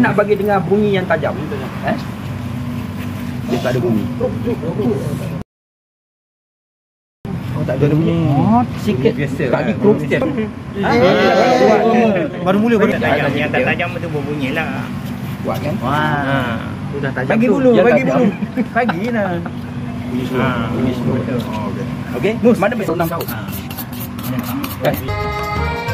Nak bagi dengar bunyi yang tajam. Dia tak ada bunyi. Oh, tak ada bunyi. Sikit biasa. Tak lagi kerup sikit. Baru mula baru. Yang tak tajam tu berbunyi lah. Buat kan? Wah. Sudah tajam. Bagi tu. dulu, bagi dulu. Bagi lah. Bunyi slow. Okey. Okey. Mana besok nampak?